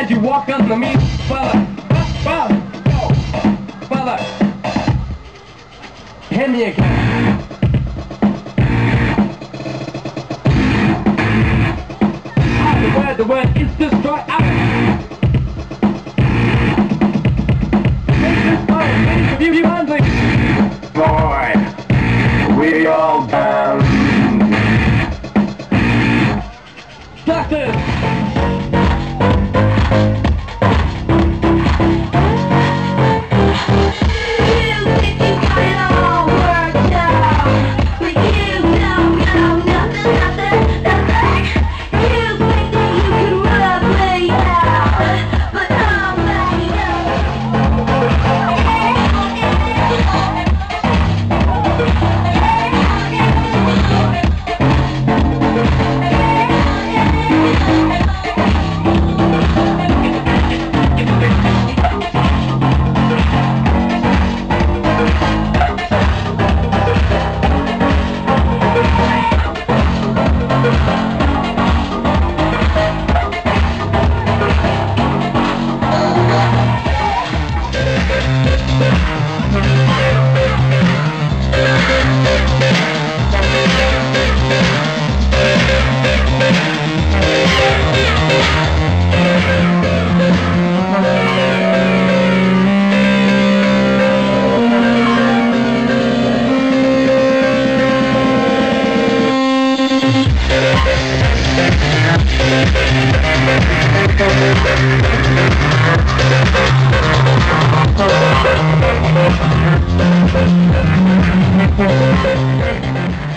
as you walk under me, fella, hand me a can. The word is destroy out. Boy, we all down. Doctors! Thank you.